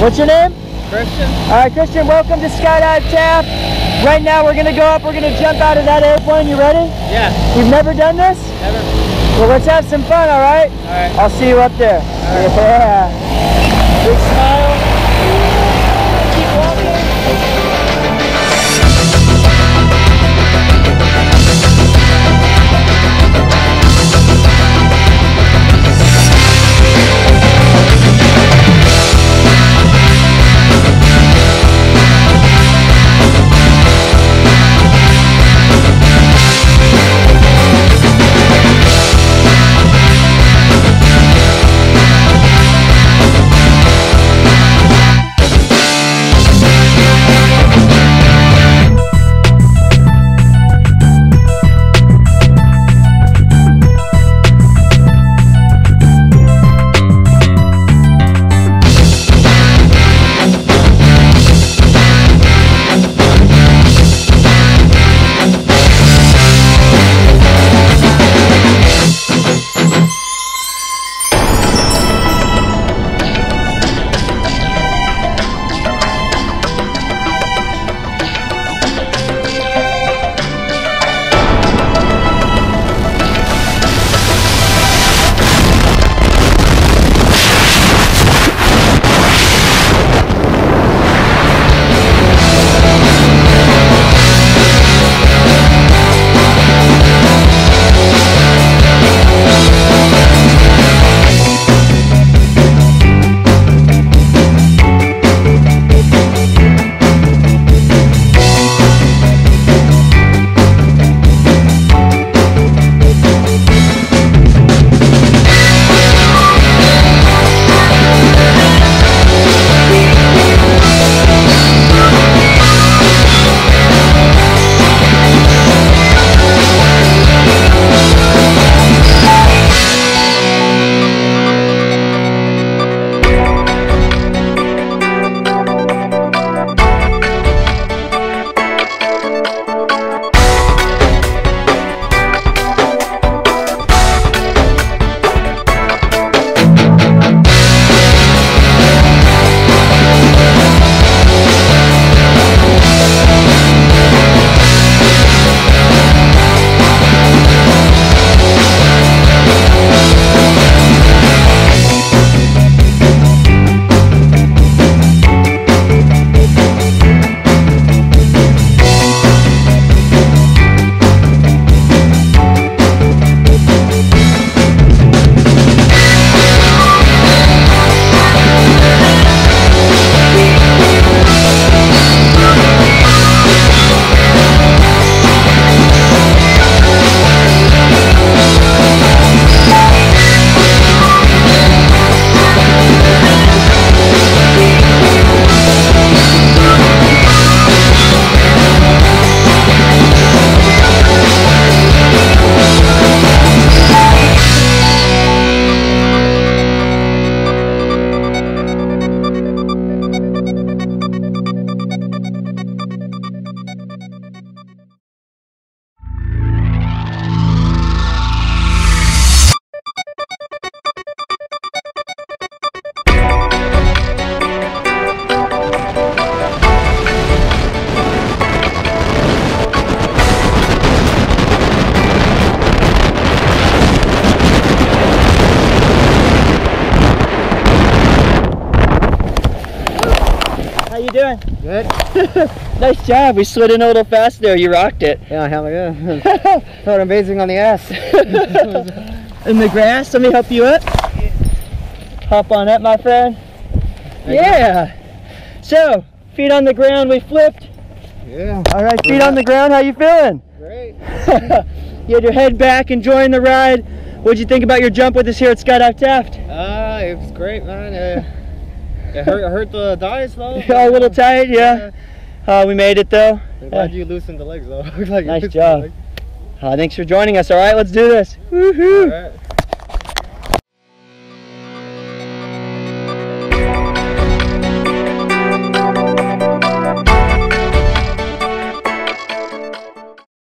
What's your name? Christian. All right, Christian, welcome to Skydive Taft. Right now we're gonna go up, we're gonna jump out of that airplane. You ready? Yeah. You've never done this? Never. Well, let's have some fun, all right? All right. I'll see you up there. All right. Yeah. Big smile. Keep walking. How you doing? Good. Nice job. We slid in a little fast there. You rocked it. Yeah, hell yeah. Felt amazing on the ass. In the grass. Let me help you up. Hop on up, my friend. Yeah. So, feet on the ground. We flipped. Yeah. All right, feet on the ground. How you feeling? Great. You had your head back, enjoying the ride. What'd you think about your jump with us here at Skydive Taft? It was great, man. It hurt the thighs though. A little tight, yeah. We made it though. I'm glad you loosened the legs though. Nice job. Thanks for joining us. All right, let's do this. Woohoo! All right.